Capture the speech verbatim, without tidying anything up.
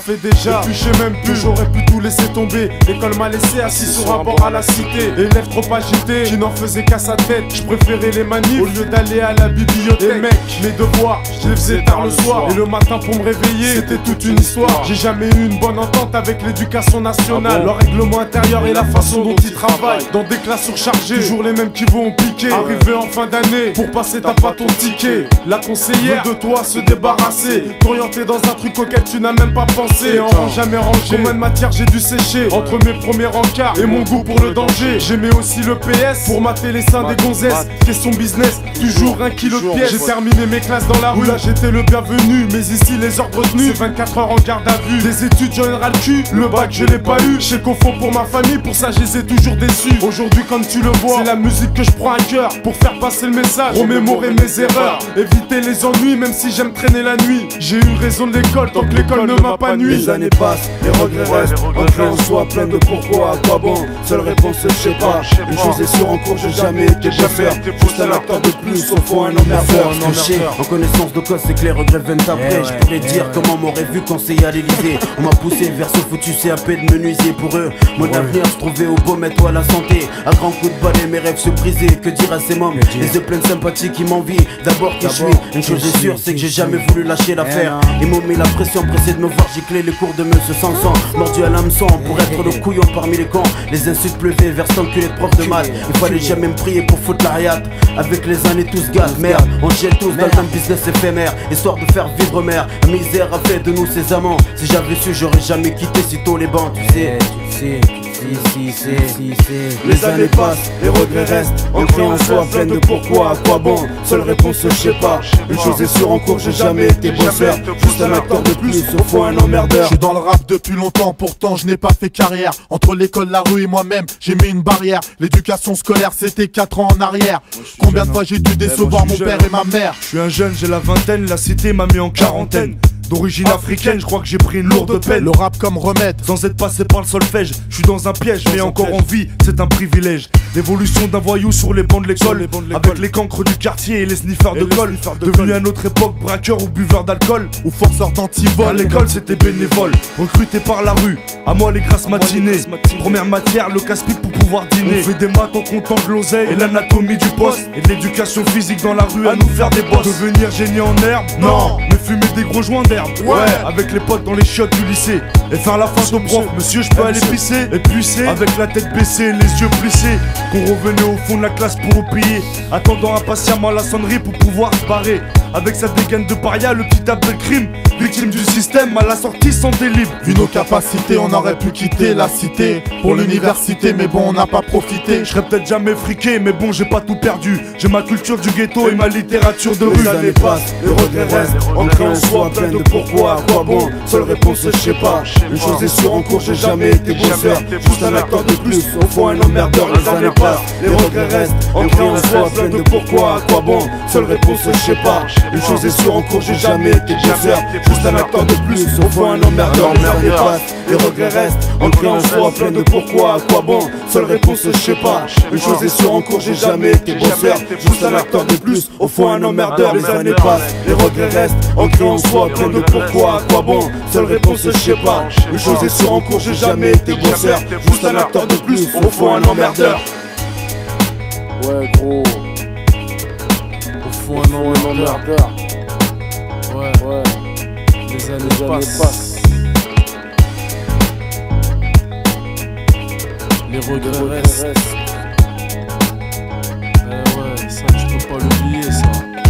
fait déjà. Et puis je sais même plus, j'aurais pu tout laisser tomber. L'école m'a laissé assis sur un bord à la cité. Élève trop agité, qui n'en faisait qu'à sa tête. Je préférais les manifs au lieu d'aller à la bibliothèque. Et mec, mes devoirs, je les faisais tard le soir. Et le matin pour me réveiller, c'était toute une histoire. J'ai jamais eu une bonne entente avec l'éducation nationale. Leur règlement intérieur et la façon dont ils travaillent. Dans des classes surchargées, toujours les mêmes qui vont piquer. Arrivé en fin d'année, pour passer t'as pas ton ticket. La conseillère de toi se débarrasser. T'orienter dans un truc auquel tu n'as même pas pensé. Et en rang jamais rangé. Combien de matières j'ai dû sécher entre mes premiers rencarts et mon goût pour le danger. J'aimais aussi le P S pour mater les seins des gonzesses. Question business, toujours un kilo de pièces. J'ai terminé mes classes dans la rue, là j'étais le bienvenu. Mais ici les ordres tenus, c'est vingt-quatre heures en garde à vue. Des études j'en ai ras le cul, le bac je l'ai pas eu. Je sais qu'au fond pour ma famille, pour ça je les ai toujours déçus. Aujourd'hui comme tu le vois, c'est la musique que je prends à cœur. Pour faire passer le message, remémorer mes erreurs. Éviter les ennuis même si j'aime traîner la nuit. J'ai eu raison de l'école tant que l'école ne m'a pas nuit. Les années passent, les regrets restent. Ancré en soi, plein de pourquoi, à quoi bon. Seule réponse je sais pas. Une chose est sûre en cours, j'ai jamais été bosseur. Juste un acteur de plus, au fond un emmerdeur. En connaissance de cause, c'est que les regrets viennent après. Je pourrais dire comment m'aurait vu conseiller à l'Elysée. On m'a poussé vers ce foutu C A P de menuisier. Pour eux, mon avenir se trouvait au beau mettre à la santé. À grands coups de balai, mes rêves se brisaient. Que dire à ces mômes, les yeux pleins de sympathie qui m'envient. D'abord qui je suis, une chose est sûre, c'est que j'ai jamais voulu lâcher l'affaire. Ils m'ont mis la pression, pressé de me voir gicler les cours de monsieur Sanson. Mordu à l'hameçon pour être le couillon parmi les cons. Les insultes pleuvaient vers cet enculé de prof de maths. Il fallait jamais me prier pour foutre la riate. Avec les années tous gâte, merde, on gèle tous dans un business éphémère. Histoire de faire vivre mère, la misère a fait de nous ses amants. Si j'avais su, j'aurais jamais quitté sitôt les bancs, tu sais, tu sais. Si, si, si, si, si. Les années passent, les regrets restent. Ancré en soi, plein de pourquoi, à quoi bon. Seule réponse je sais pas. Une chose est sûre en cours, j'ai jamais été bosseur. Juste un acteur de plus, au fond un emmerdeur. Je suis dans le rap depuis longtemps, pourtant je n'ai pas fait carrière. Entre l'école, la rue et moi-même, j'ai mis une barrière. L'éducation scolaire, c'était quatre ans en arrière. Combien de fois j'ai dû décevoir mon père et ma mère. Je suis un jeune, j'ai la vingtaine, la cité m'a mis en quarantaine. D'origine africaine, je crois que j'ai pris une lourde peine. Le rap comme remède, sans être passé par le solfège, je suis dans un piège, mais encore en vie, c'est un privilège. L'évolution d'un voyou sur les bancs de l'école, avec les cancres du quartier et les sniffers de colle. Devenu à notre époque braqueur ou buveur d'alcool, ou forceur d'antivol. À l'école c'était bénévole, recruté par la rue. À moi les grasses matinées, première matière, le casse-pipe pour pouvoir dîner. On fait des maths en comptant de l'oseille et l'anatomie du poste. Et de l'éducation physique dans la rue à nous faire des bosses. Devenir génie en herbe, non, mais fumer des gros joints d'herbe. Ouais, avec les potes dans les chiottes du lycée. Et faire la face au prof, monsieur je peux aller pisser. Et pisser, avec la tête baissée, les yeux plissés. Qu'on revenait au fond de la classe pour oublier, attendant impatiemment la sonnerie pour pouvoir se barrer. Avec sa dégaine de paria, le petit Abdelkrim, victime du système, à la sortie santé libre. Vu nos capacités, on aurait pu quitter la cité pour l'université, mais bon on n'a pas profité. Je serais peut-être jamais friqué, mais bon j'ai pas tout perdu. J'ai ma culture du ghetto et ma littérature de rue. Les années passent, les regrets restent. Ancré en soi, plein de pourquoi, à quoi bon. Seule réponse je sais pas. Une chose est sûre en cours, j'ai jamais été bosseur. Juste un acteur de plus, au fond un emmerdeur. Les années passent, les regrets restent. Ancré en soi, plein de pourquoi, à quoi bon. Seule réponse je sais pas. Une chose est sûre en cours, j'ai jamais été bosseur. Juste un acteur de plus, au fond un emmerdeur. Les années passent, les regrets restent. Ancré en soi, plein de pourquoi, à quoi bon. Seule réponse je sais pas. Une chose est sûre en cours, j'ai jamais été bosseur. Juste un acteur de plus, au fond un emmerdeur. Les années passent, les regrets restent. Ancré en soi, plein de pourquoi, à quoi bon. Seule réponse je sais pas. Une chose est sûre en cours, j'ai jamais été bosseur. Juste un acteur de plus, au fond un emmerdeur. Ouais gros, au fond un emmerdeur. Ouais, ouais, les années, les années passent. passent. Les regrets restent. Eh ouais, ça tu peux pas l'oublier ça.